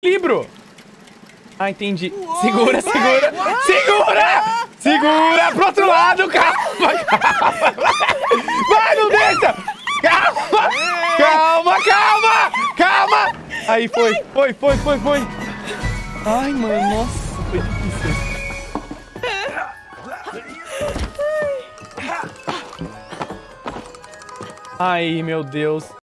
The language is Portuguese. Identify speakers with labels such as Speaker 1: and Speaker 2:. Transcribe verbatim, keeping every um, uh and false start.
Speaker 1: Equilíbrio. Ah, entendi. Segura, segura. Segura! Segura pro outro lado, calma, calma. Vai, não deixa! Calma! Calma, calma! Calma! Aí, foi, foi, foi, foi, foi. Ai, mano, nossa, foi difícil. Ai, meu Deus.